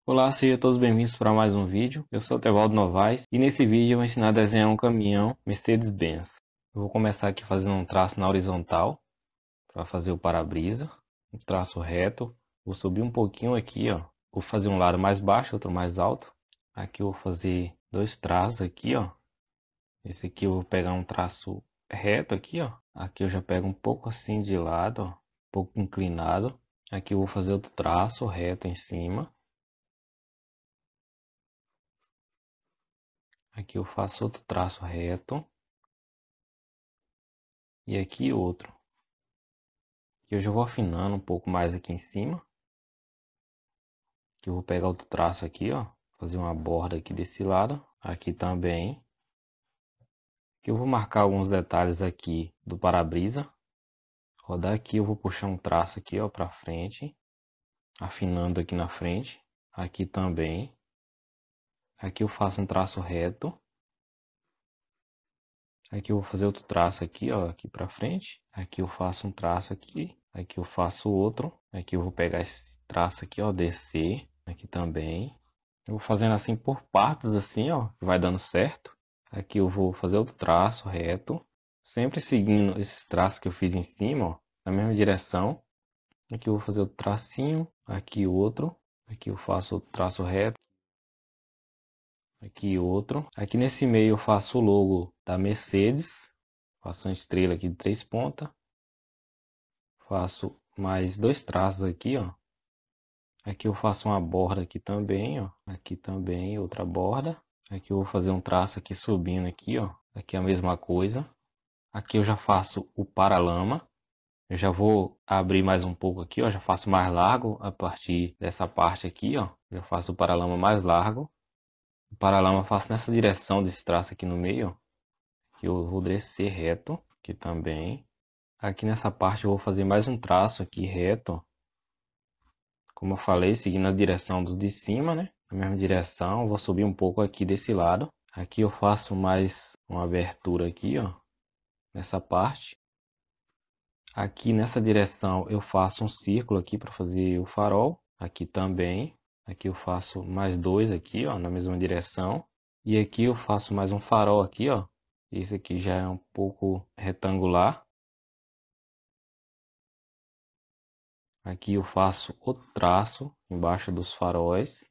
Olá, sejam todos bem-vindos para mais um vídeo. Eu sou o Tevaldo Novaes e nesse vídeo eu vou ensinar a desenhar um caminhão Mercedes-Benz. Eu vou começar aqui fazendo um traço na horizontal para fazer o para-brisa, um traço reto. Vou subir um pouquinho aqui, ó. Vou fazer um lado mais baixo, outro mais alto. Aqui eu vou fazer dois traços aqui, ó. Esse aqui eu vou pegar um traço reto aqui, ó. Aqui eu já pego um pouco assim de lado, ó, um pouco inclinado. Aqui eu vou fazer outro traço reto em cima. Aqui eu faço outro traço reto. E aqui outro. E eu já vou afinando um pouco mais aqui em cima. Que eu vou pegar outro traço aqui, ó. Fazer uma borda aqui desse lado. Aqui também. Que eu vou marcar alguns detalhes aqui do para-brisa. Rodar aqui, eu vou puxar um traço aqui, ó, para frente. Afinando aqui na frente. Aqui também. Aqui eu faço um traço reto. Aqui eu vou fazer outro traço aqui, ó, aqui para frente. Aqui eu faço um traço aqui. Aqui eu faço outro. Aqui eu vou pegar esse traço aqui, ó, descer. Aqui também. Eu vou fazendo assim por partes, assim, ó, que vai dando certo. Aqui eu vou fazer outro traço reto. Sempre seguindo esses traços que eu fiz em cima, ó, na mesma direção. Aqui eu vou fazer outro tracinho. Aqui outro. Aqui eu faço outro traço reto. Aqui outro. Aqui nesse meio eu faço o logo da Mercedes. Faço uma estrela aqui de 3 pontas. Faço mais dois traços aqui, ó. Aqui eu faço uma borda aqui também, ó. Aqui também outra borda. Aqui eu vou fazer um traço aqui subindo aqui, ó. Aqui a mesma coisa. Aqui eu já faço o paralama. Eu já vou abrir mais um pouco aqui, ó. Já faço mais largo a partir dessa parte aqui, ó. Já faço o paralama mais largo. O paralama eu faço nessa direção desse traço aqui no meio, ó. Que eu vou descer reto, aqui também. Aqui nessa parte eu vou fazer mais um traço aqui reto. Como eu falei, seguindo a direção dos de cima, né? Na mesma direção, eu vou subir um pouco aqui desse lado. Aqui eu faço mais uma abertura aqui, ó. Nessa parte. Aqui nessa direção eu faço um círculo aqui para fazer o farol. Aqui também. Aqui eu faço mais dois aqui, ó, na mesma direção. E aqui eu faço mais um farol aqui, ó. Esse aqui já é um pouco retangular. Aqui eu faço outro traço embaixo dos faróis.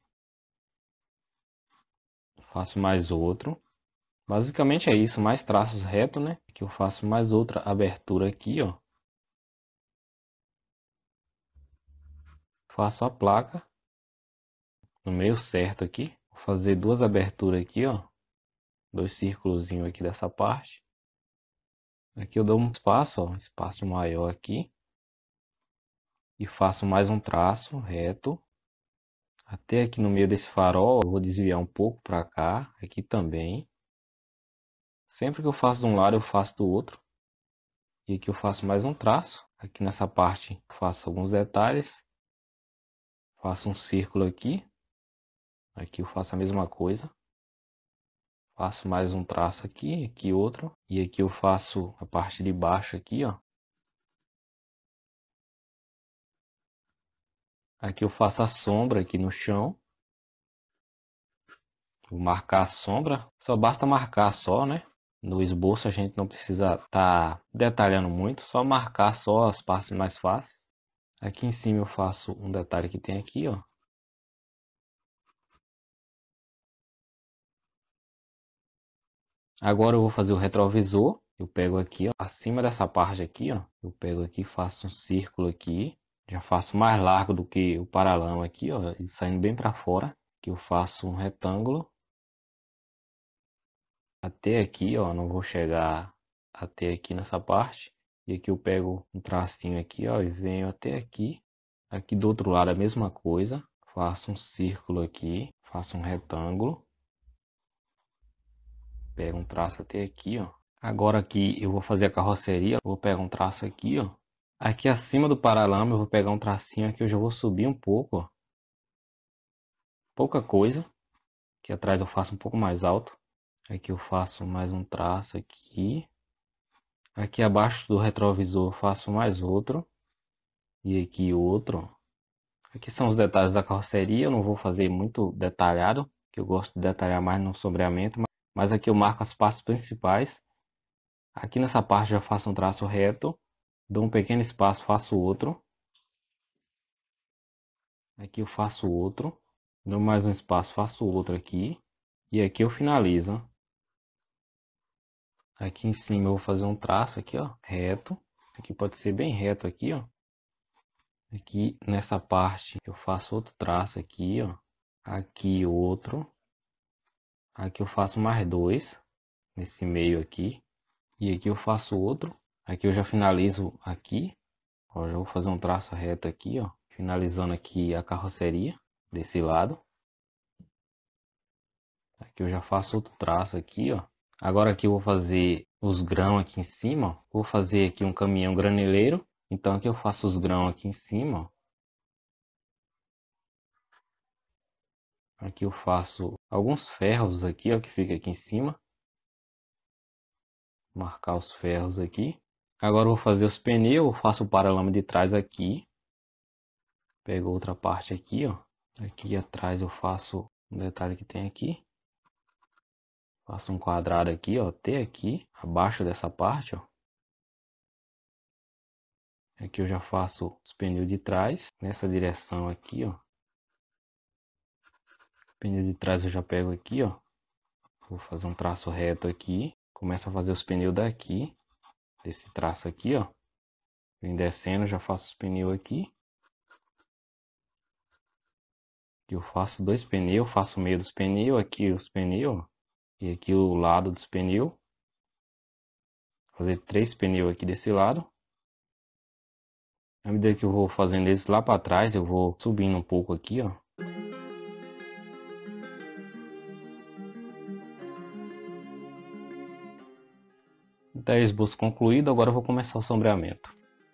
Faço mais outro. Basicamente é isso, mais traços retos, né? Aqui eu faço mais outra abertura aqui, ó. Faço a placa no meio certo aqui. Vou fazer duas aberturas aqui, ó. Dois círculos aqui dessa parte. Aqui eu dou um espaço, ó, um espaço maior aqui. E faço mais um traço reto. Até aqui no meio desse farol, eu vou desviar um pouco para cá. Aqui também. Sempre que eu faço de um lado, eu faço do outro. E aqui eu faço mais um traço. Aqui nessa parte faço alguns detalhes. Faço um círculo aqui. Aqui eu faço a mesma coisa. Faço mais um traço aqui, aqui outro. E aqui eu faço a parte de baixo aqui, ó. Aqui eu faço a sombra aqui no chão. Vou marcar a sombra. Só basta marcar só, né? No esboço a gente não precisa estar detalhando muito. Só marcar só as partes mais fáceis. Aqui em cima eu faço um detalhe que tem aqui, ó. Agora eu vou fazer o retrovisor. Eu pego aqui, ó, acima dessa parte aqui, ó. Eu pego aqui, faço um círculo aqui. Já faço mais largo do que o paralama aqui, ó, ele saindo bem para fora. Aqui eu faço um retângulo. Até aqui, ó, não vou chegar até aqui nessa parte. E aqui eu pego um tracinho aqui, ó, e venho até aqui. Aqui do outro lado a mesma coisa. Faço um círculo aqui, faço um retângulo. Pego um traço até aqui, ó. Agora aqui eu vou fazer a carroceria. Vou pegar um traço aqui, ó. Aqui acima do paralama eu vou pegar um tracinho aqui. Eu já vou subir um pouco, ó. Pouca coisa. Aqui atrás eu faço um pouco mais alto. Aqui eu faço mais um traço aqui. Aqui abaixo do retrovisor eu faço mais outro. E aqui outro. Aqui são os detalhes da carroceria, eu não vou fazer muito detalhado, que eu gosto de detalhar mais no sombreamento, mas aqui eu marco as partes principais. Aqui nessa parte já faço um traço reto, dou um pequeno espaço, faço outro. Aqui eu faço outro, dou mais um espaço, faço outro aqui. E aqui eu finalizo. Aqui em cima eu vou fazer um traço aqui, ó, reto. Aqui pode ser bem reto aqui, ó. Aqui nessa parte eu faço outro traço aqui, ó. Aqui outro. Aqui eu faço mais dois nesse meio aqui. E aqui eu faço outro. Aqui eu já finalizo aqui. Ó, já vou fazer um traço reto aqui, ó. Finalizando aqui a carroceria desse lado. Aqui eu já faço outro traço aqui, ó. Agora aqui eu vou fazer os grãos aqui em cima, ó. Vou fazer aqui um caminhão granileiro. Então aqui eu faço os grãos aqui em cima, ó. Aqui eu faço alguns ferros aqui, ó, que fica aqui em cima. Marcar os ferros aqui. Agora eu vou fazer os pneus, eu faço o paralama de trás aqui. Pego outra parte aqui, ó. Aqui atrás eu faço um detalhe que tem aqui. Faço um quadrado aqui, ó, T aqui, abaixo dessa parte, ó. Aqui eu já faço os pneus de trás, nessa direção aqui, ó. Pneu de trás eu já pego aqui, ó. Vou fazer um traço reto aqui. Começo a fazer os pneus daqui, desse traço aqui, ó. Vem descendo, já faço os pneus aqui. Aqui eu faço dois pneus, faço o meio dos pneus, aqui os pneus, ó. E aqui o lado dos pneus. Vou fazer 3 pneus aqui desse lado. À medida que eu vou fazendo eles lá para trás, eu vou subindo um pouco aqui, ó. Então, esboço concluído, agora eu vou começar o sombreamento.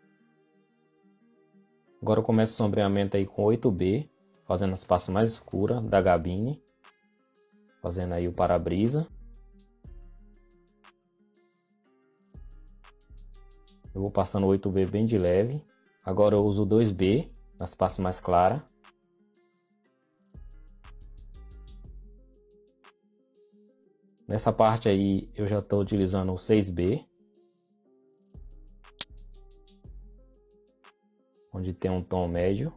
Agora eu começo o sombreamento aí com 8B, fazendo as partes mais escuras da gabine, fazendo aí o para-brisa. Eu vou passando o 8B bem de leve. Agora eu uso o 2B nas partes mais claras. Nessa parte aí eu já estou utilizando o 6B, onde tem um tom médio.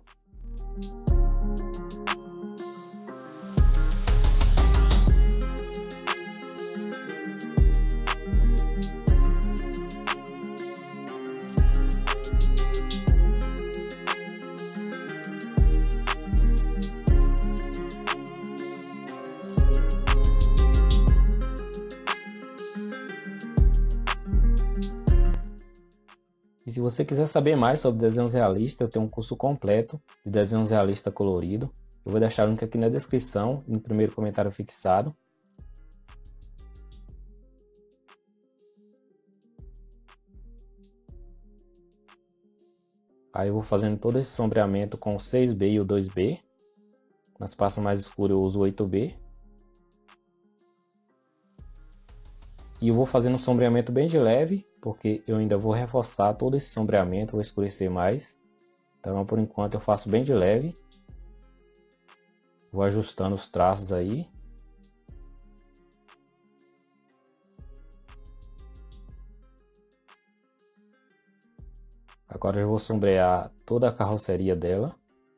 E se você quiser saber mais sobre desenhos realistas, eu tenho um curso completo de desenhos realistas colorido. Eu vou deixar o link aqui na descrição e no primeiro comentário fixado. Aí eu vou fazendo todo esse sombreamento com o 6B e o 2B. Nas partes mais escuras eu uso o 8B. E eu vou fazendo um sombreamento bem de leve, porque eu ainda vou reforçar todo esse sombreamento, vou escurecer mais. Então por enquanto eu faço bem de leve. Vou ajustando os traços aí. Agora eu vou sombrear toda a carroceria dela.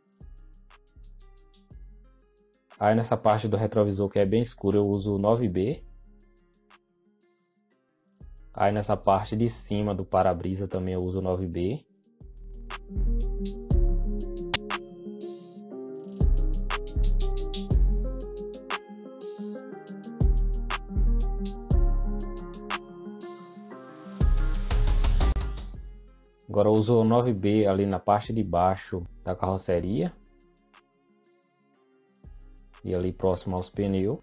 Aí nessa parte do retrovisor que é bem escuro eu uso o 9B. Aí nessa parte de cima do para-brisa também eu uso o 9B. Agora eu uso o 9B ali na parte de baixo da carroceria. E ali próximo aos pneus.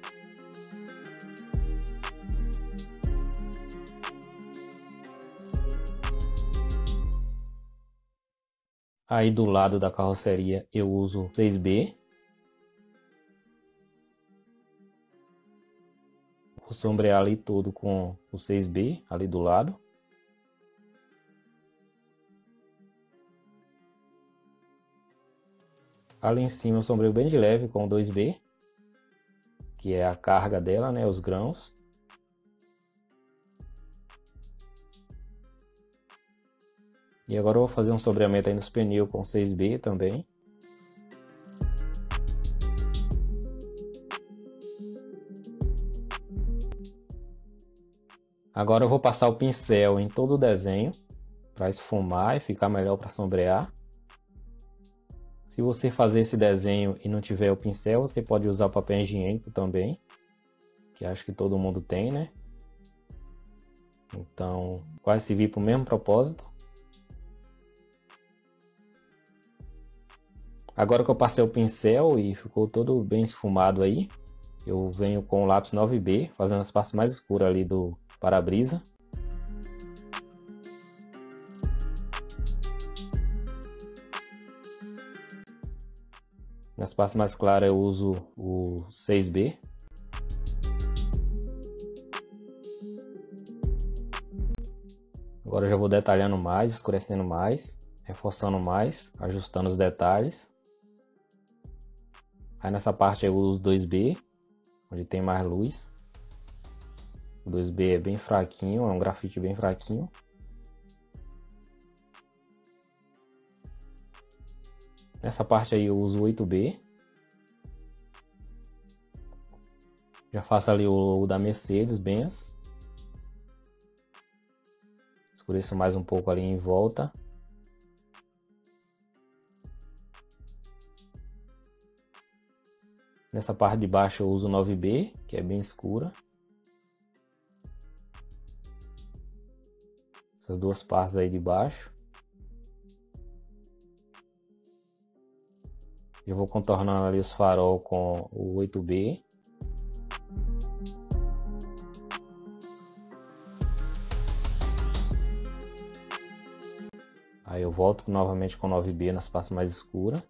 Aí do lado da carroceria eu uso 6B. Vou sombrear ali tudo com o 6B ali do lado. Ali em cima eu sombreio bem de leve com o 2B, que é a carga dela, né, os grãos. E agora eu vou fazer um sombreamento aí nos pneus com 6B também. Agora eu vou passar o pincel em todo o desenho para esfumar e ficar melhor para sombrear. Se você fazer esse desenho e não tiver o pincel, você pode usar o papel higiênico também, que acho que todo mundo tem, né? Então vai servir para o mesmo propósito. Agora que eu passei o pincel e ficou todo bem esfumado aí, eu venho com o lápis 9B, fazendo as partes mais escuras ali do para-brisa. Nas partes mais claras eu uso o 6B. Agora eu já vou detalhando mais, escurecendo mais, reforçando mais, ajustando os detalhes. Aí nessa parte eu uso 2B, onde tem mais luz. O 2B é bem fraquinho, é um grafite bem fraquinho. Nessa parte aí eu uso 8B. Já faço ali o da Mercedes-Benz. Escureço mais um pouco ali em volta. Nessa parte de baixo eu uso 9B, que é bem escura. Essas duas partes aí de baixo. Eu vou contornando ali os farol com o 8B. Aí eu volto novamente com 9B nas partes mais escuras.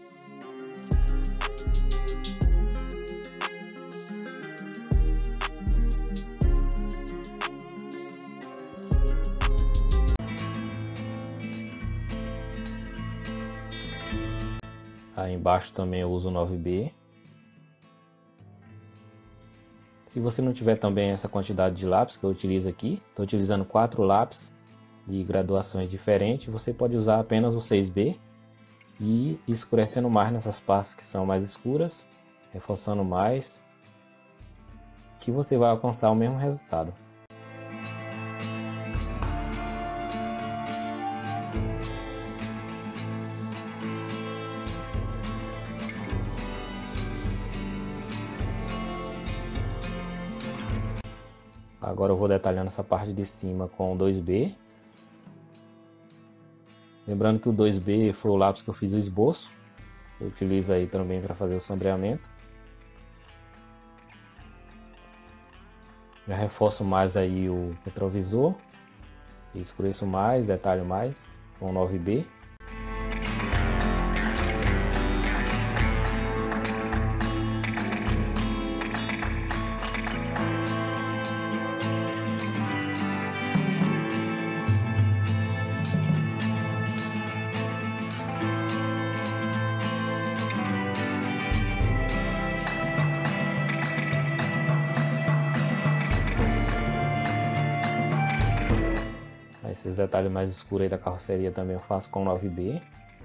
Aí embaixo também eu uso 9B. Se você não tiver também essa quantidade de lápis que eu utilizo aqui, estou utilizando 4 lápis de graduações diferentes, você pode usar apenas o 6B e ir escurecendo mais nessas partes que são mais escuras, reforçando mais, que você vai alcançar o mesmo resultado. Agora eu vou detalhando essa parte de cima com o 2B. Lembrando que o 2B foi o lápis que eu fiz o esboço. Eu utilizo aí também para fazer o sombreamento. Já reforço mais aí o retrovisor. Escureço mais, detalho mais com o 9B. Esses detalhes mais escuros aí da carroceria também eu faço com 9B.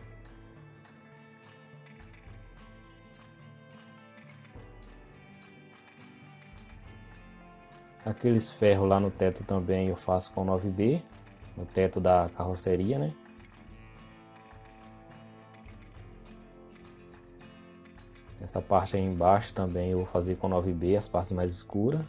Aqueles ferros lá no teto também eu faço com 9B, no teto da carroceria, né? Essa parte aí embaixo também eu vou fazer com 9B, as partes mais escuras.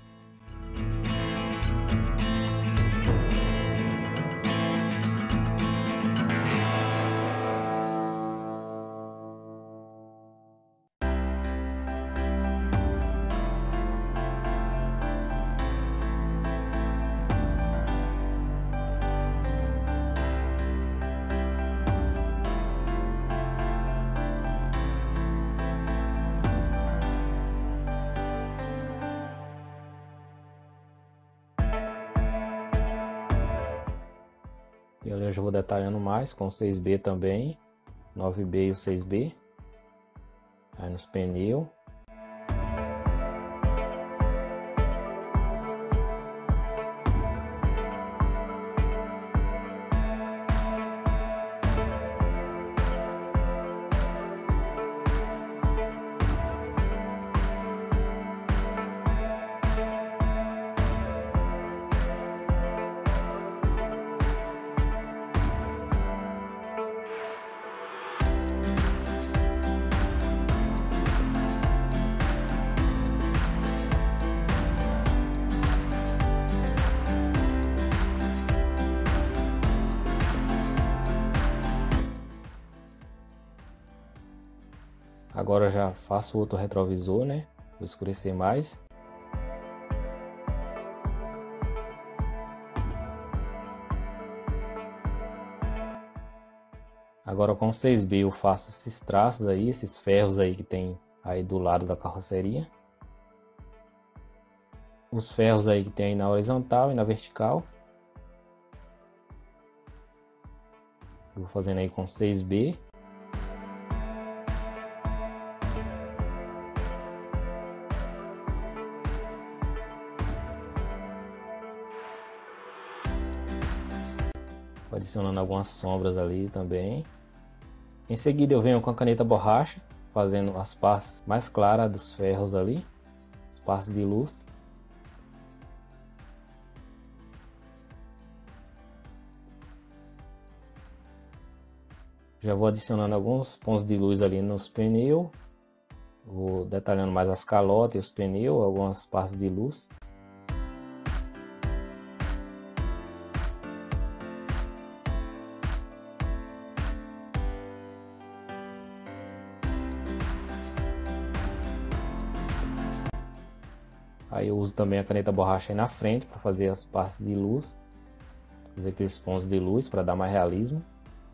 E ali eu já vou detalhando mais com o 6B também, 9B e o 6B. aí nos pneus. Agora eu já faço outro retrovisor, né? Vou escurecer mais. Agora com o 6B eu faço esses traços aí, esses ferros aí que tem aí do lado da carroceria. Os ferros aí que tem aí na horizontal e na vertical. Vou fazendo aí com 6B. Adicionando algumas sombras ali também. Em seguida eu venho com a caneta borracha, fazendo as partes mais claras dos ferros ali, as partes de luz. Já vou adicionando alguns pontos de luz ali nos pneus. Vou detalhando mais as calotas e os pneus, algumas partes de luz. Aí eu uso também a caneta borracha aí na frente para fazer as partes de luz. Fazer aqueles pontos de luz para dar mais realismo.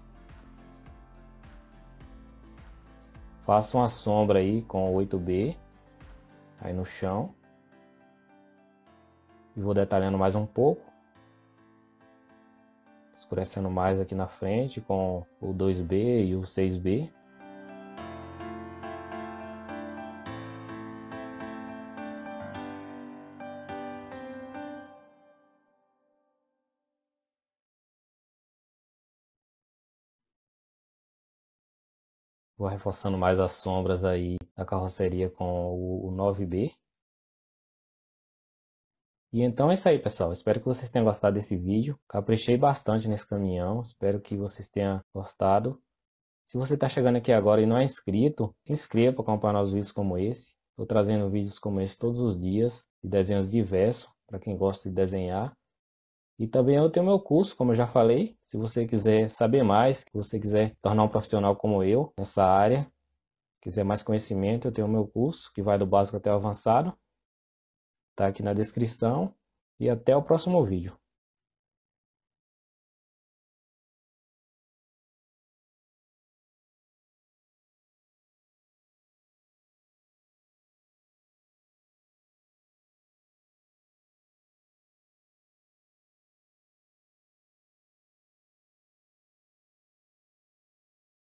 Faço uma sombra aí com 8B aí no chão. E vou detalhando mais um pouco. Escurecendo mais aqui na frente com o 2B e o 6B. Vou reforçando mais as sombras aí da carroceria com o 9B. E então é isso aí, pessoal. Espero que vocês tenham gostado desse vídeo. Caprichei bastante nesse caminhão. Espero que vocês tenham gostado. Se você está chegando aqui agora e não é inscrito, se inscreva para acompanhar os vídeos como esse. Estou trazendo vídeos como esse todos os dias, de desenhos diversos, para quem gosta de desenhar. E também eu tenho meu curso, como eu já falei. Se você quiser saber mais, se você quiser tornar um profissional como eu nessa área, quiser mais conhecimento, eu tenho o meu curso, que vai do básico até o avançado. Está aqui na descrição. E até o próximo vídeo.